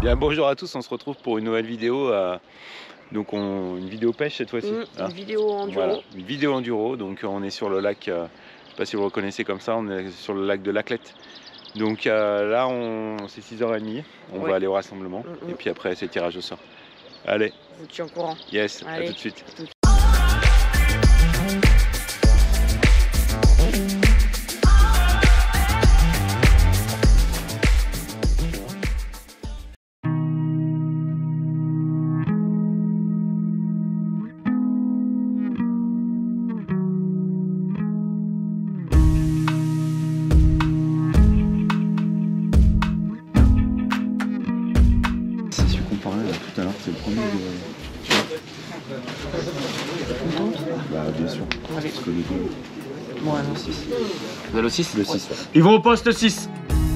Bien, bonjour à tous, on se retrouve pour une nouvelle vidéo. Donc une vidéo pêche cette fois-ci. Une vidéo enduro. Voilà, une vidéo enduro. Donc on est sur le lac, je ne sais pas si vous le reconnaissez comme ça, on est sur le lac de Laclette. Donc là, c'est 6h30, on va aller au rassemblement. Et puis après, c'est tirage au sort. Allez. Je vous tiens au courant. Yes, allez, à tout de suite. Tout à l'heure, c'est le premier Bah bien sûr. Allez. Parce que les deux. Moi, le 6. Vous avez le 6 ? Le 6. Ils vont au poste 6.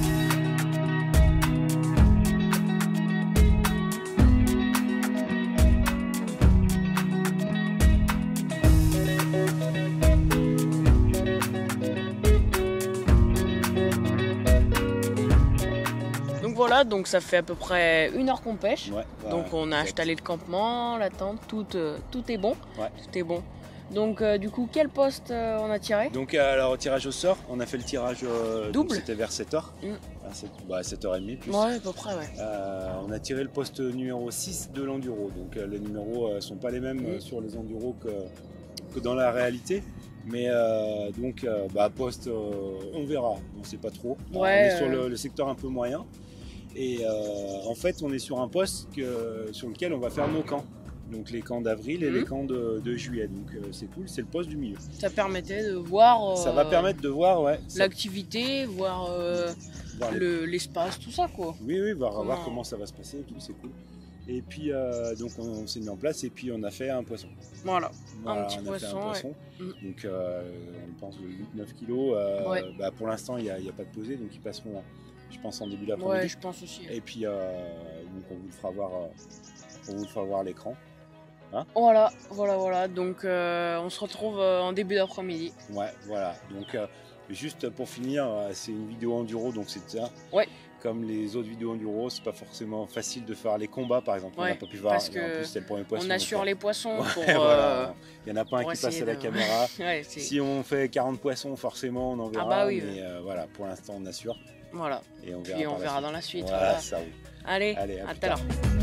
Voilà, donc ça fait à peu près 1 heure qu'on pêche. Ouais, donc on a installé le campement, la tente, tout est bon. Ouais. Tout est bon. Donc du coup, quel poste on a tiré? Donc alors au tirage au sort, on a fait le tirage double. C'était vers 7h. À 7h30 plus. Ouais, à peu près, ouais. On a tiré le poste numéro 6 de l'enduro. Donc les numéros sont pas les mêmes sur les enduros que dans la réalité. Mais poste, on verra, on sait pas trop. Ouais, on est sur le secteur un peu moyen. Et en fait, on est sur un poste sur lequel on va faire nos camps. Donc les camps d'avril et les camps de juillet. Donc c'est cool, c'est le poste du milieu. Ça permettait de voir. Ça va permettre de voir, ouais. L'activité, voir l'espace, tout ça, quoi. Oui, voir comment ça va se passer, tout, c'est cool. Et puis donc on s'est mis en place et puis on a fait un poisson. Voilà un petit poisson. Donc on pense de 8-9 kilos. Pour l'instant il n'y a pas de pesée, donc ils passeront, je pense, en début d'après-midi. Ouais, je pense aussi. Et puis donc on vous le fera voir à l'écran. Hein, voilà. Donc on se retrouve en début d'après-midi. Ouais, voilà. Donc juste pour finir, c'est une vidéo enduro, donc c'est ça. Ouais. Comme les autres vidéos enduro, c'est pas forcément facile de faire les combats, par exemple. Ouais, on n'a pas pu voir. parce que en plus, c'était le premier poisson. On assure les poissons. Ouais, voilà. Il n'y en a pas un qui passe à la caméra. Ouais, si on fait 40 poissons, forcément, on en verra. Ah bah oui, mais voilà, pour l'instant, on assure. Voilà. Et on verra dans la suite. Voilà, ça roule. Allez, à tout à l'heure.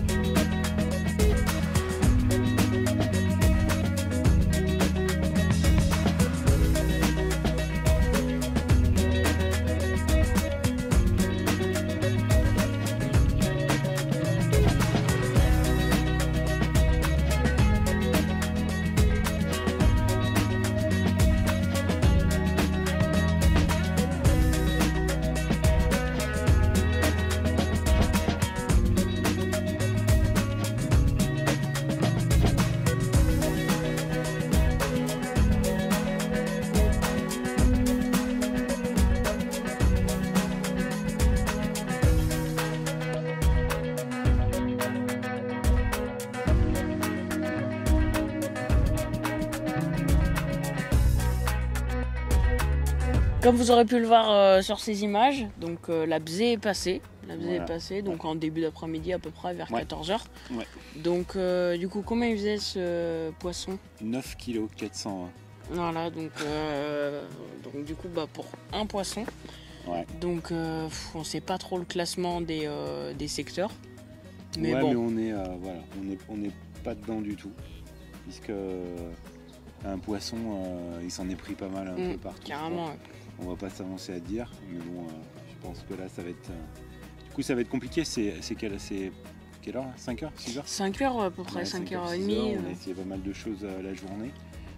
Comme vous aurez pu le voir sur ces images, donc la bzée est passée. Donc en début d'après-midi à peu près vers 14h. Ouais. Donc du coup, combien il faisait ce poisson? 9 kg 400. Voilà, donc du coup pour un poisson. Ouais. Donc on sait pas trop le classement des secteurs. Mais ouais, bon. mais on est pas dedans du tout. Puisque un poisson, il s'en est pris pas mal un peu partout. Carrément. On va pas s'avancer à dire, mais bon, je pense que là ça va être. Du coup, ça va être compliqué. C'est quelle heure là, 5h 6h 5h à peu près, 5h30. On a essayé pas mal de choses la journée.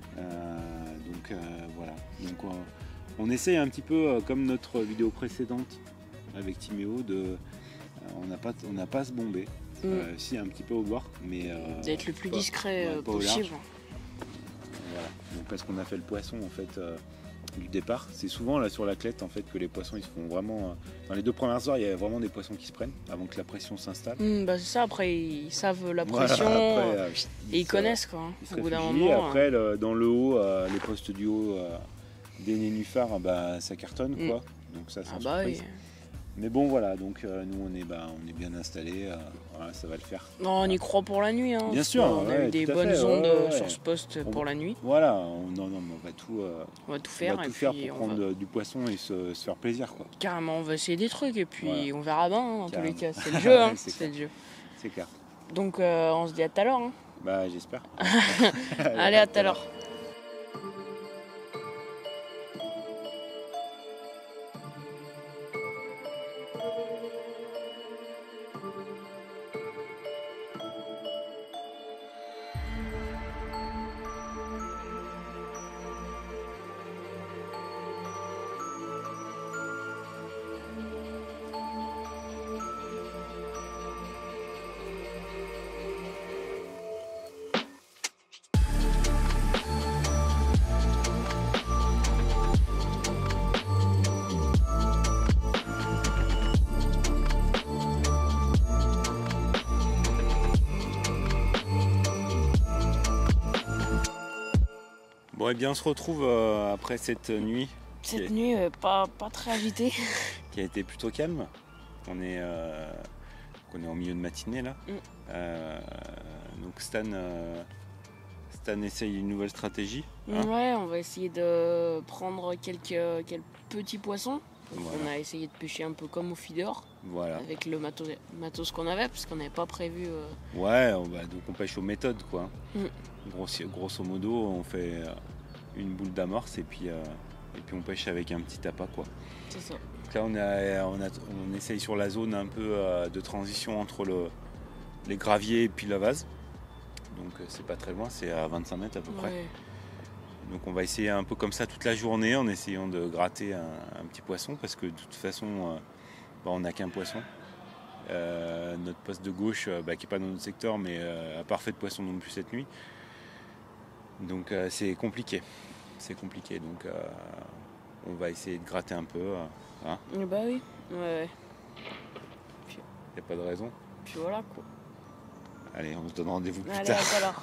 Voilà. Donc on essaye un petit peu, comme notre vidéo précédente avec Timéo, on n'a pas à se bomber. Si, un petit peu au bord, mais. D'être le plus discret possible. Voilà. Donc, parce qu'on a fait le poisson en fait. Du départ, c'est souvent là sur la Laclette en fait que les poissons ils se font vraiment. Dans les 2 premières heures, il y a vraiment des poissons qui se prennent avant que la pression s'installe. C'est ça. Après, ils savent la pression et ils connaissent quoi. Au bout d'un moment. Après, dans le haut, les postes du haut des nénuphars, ça cartonne quoi. Donc ça, c'est surprise. Mais bon voilà, donc nous on est bien installés, voilà, ça va le faire. Non, on y croit pour la nuit. Hein, bien sûr, on a eu des bonnes ondes sur ce poste pour la nuit. Voilà, on va tout faire, pour prendre du poisson et se faire plaisir, quoi. Carrément, on va essayer des trucs et puis on verra bien, dans tous les cas. C'est le jeu, hein, c'est le jeu. C'est clair. Donc on se dit à tout à l'heure. Hein. Bah j'espère. Allez, à tout à l'heure. Bon, et bien on se retrouve après cette nuit. Cette nuit pas très agitée. Qui a été plutôt calme. On est en milieu de matinée là. Donc Stan essaye une nouvelle stratégie. Hein. Ouais, on va essayer de prendre quelques petits poissons. Voilà. On a essayé de pêcher un peu comme au feeder. Voilà. Avec le matos qu'on avait, parce qu'on n'avait pas prévu. Ouais, donc on pêche aux méthodes quoi. Grosso modo, on fait une boule d'amorce et puis on pêche avec un petit appât quoi. C'est ça. Donc là on essaye sur la zone un peu de transition entre les graviers et puis la vase. Donc c'est pas très loin, c'est à 25 mètres à peu près. Donc on va essayer un peu comme ça toute la journée en essayant de gratter un petit poisson parce que de toute façon on n'a qu'un poisson. Notre poste de gauche qui n'est pas dans notre secteur mais a pas fait de poisson non plus cette nuit. Donc c'est compliqué. Donc on va essayer de gratter un peu. Hein. Bah oui. Ouais. Il n'y a pas de raison. Puis voilà quoi. Allez, on se donne rendez-vous plus tard. Allez, à tout à l'heure.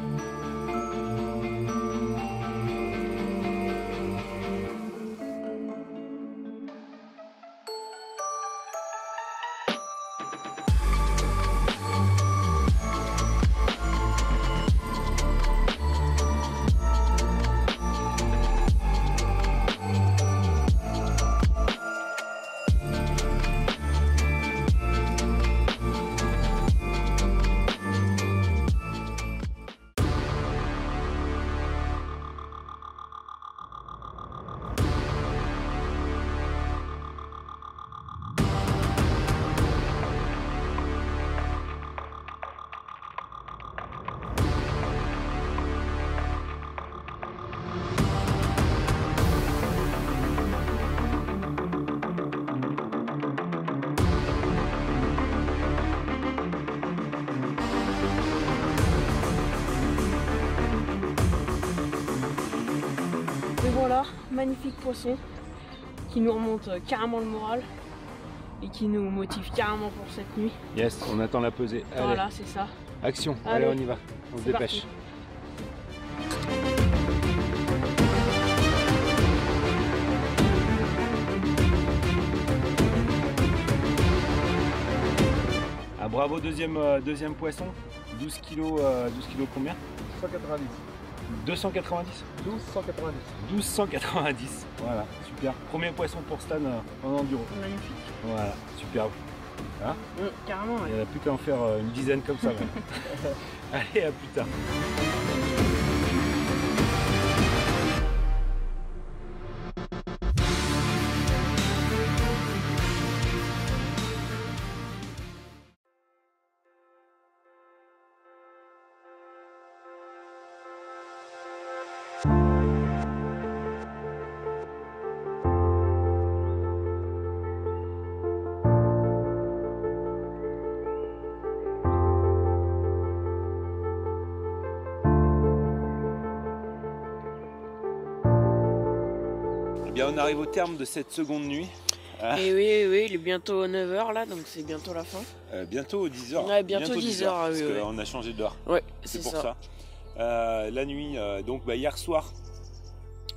Et voilà, magnifique poisson qui nous remonte carrément le moral et qui nous motive carrément pour cette nuit. Yes, on attend la pesée. Allez. Voilà, c'est ça. Action, allez on y va, on se dépêche. Parti. Ah, bravo, deuxième poisson, 12 kilos combien 190. 290 1290. 1290, voilà, super. Premier poisson pour Stan en enduro. Magnifique. Voilà, superbe. Hein Carrément, ouais. Il n'y en a plus qu'à en faire une dizaine comme ça. Allez, à plus tard. Eh bien, on arrive au terme de cette seconde nuit. Et oui, il est bientôt 9h là, donc c'est bientôt la fin. Bientôt 10h. Ouais, bientôt 10h. Parce qu'on a changé d'heure. Ouais, c'est pour ça. La nuit, donc hier soir,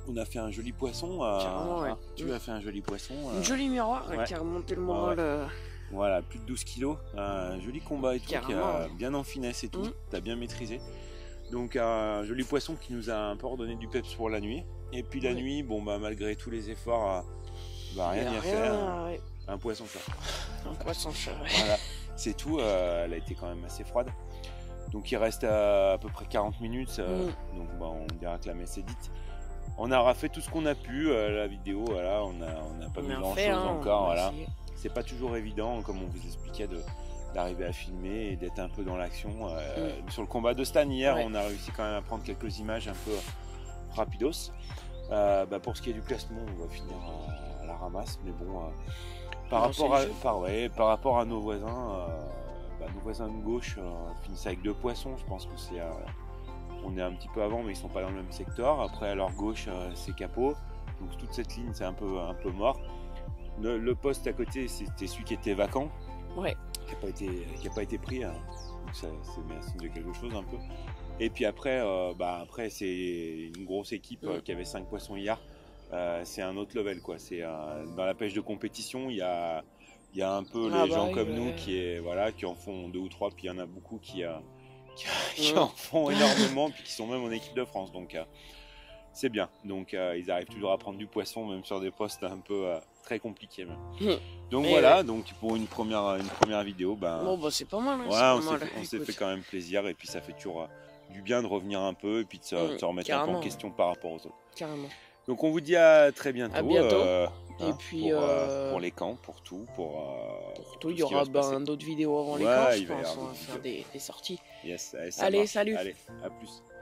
On a fait un joli poisson. Tu as fait un joli poisson. Une jolie miroir qui a remonté le moral. Voilà, plus de 12 kilos. Un joli combat et tout, qui a bien en finesse et tout. T'as bien maîtrisé. Donc un joli poisson qui nous a un peu redonné du peps pour la nuit. Et puis la nuit, bon bah malgré tous les efforts, rien n'y a fait. Un poisson chat. Un poisson chat. Voilà, c'est tout. Elle a été quand même assez froide. Donc il reste à peu près 40 minutes. Donc bah, on dira que la messe est dite. On aura fait tout ce qu'on a pu. La vidéo, voilà, on n'a pas mis grand chose encore. Voilà. C'est pas toujours évident, comme on vous expliquait, d'arriver à filmer et d'être un peu dans l'action. Sur le combat de Stan hier, on a réussi quand même à prendre quelques images un peu rapidos. Pour ce qui est du classement, on va finir à la ramasse, mais bon, par rapport à nos voisins, nos voisins de gauche finissent avec 2 poissons. Je pense que on est un petit peu avant, mais ils sont pas dans le même secteur. Après, à leur gauche, c'est Capot. Donc toute cette ligne, c'est un peu mort. Le poste à côté, c'était celui qui était vacant, qui n'a pas été pris. Hein. Donc c'est bien signe de quelque chose un peu. Et puis après, c'est une grosse équipe qui avait 5 poissons hier. C'est un autre level, quoi. C'est dans la pêche de compétition, il y a un peu les gens comme nous qui en font 2 ou 3, puis il y en a beaucoup qui en font énormément, puis qui sont même en équipe de France. Donc c'est bien. Donc ils arrivent toujours à prendre du poisson, même sur des postes un peu très compliqués. Donc voilà, donc pour une première vidéo, c'est pas mal. On s'est fait quand même plaisir, et puis ça fait toujours du bien de revenir un peu et puis de se remettre un peu en question par rapport aux autres. Carrément. Donc on vous dit à très bientôt. À bientôt. Et puis pour les camps, pour tout, il y aura d'autres vidéos avant les camps, je pense. On va faire des sorties. Yes, allez, salut. Allez, à plus.